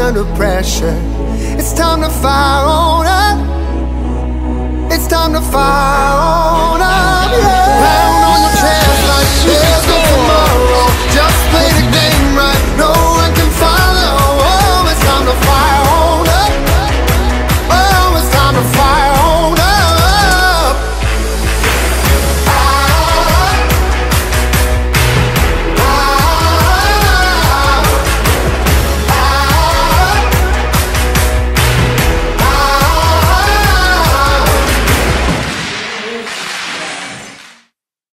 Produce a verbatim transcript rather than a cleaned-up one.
under pressure. It's time to fire on up. It's time to fire on up, yeah.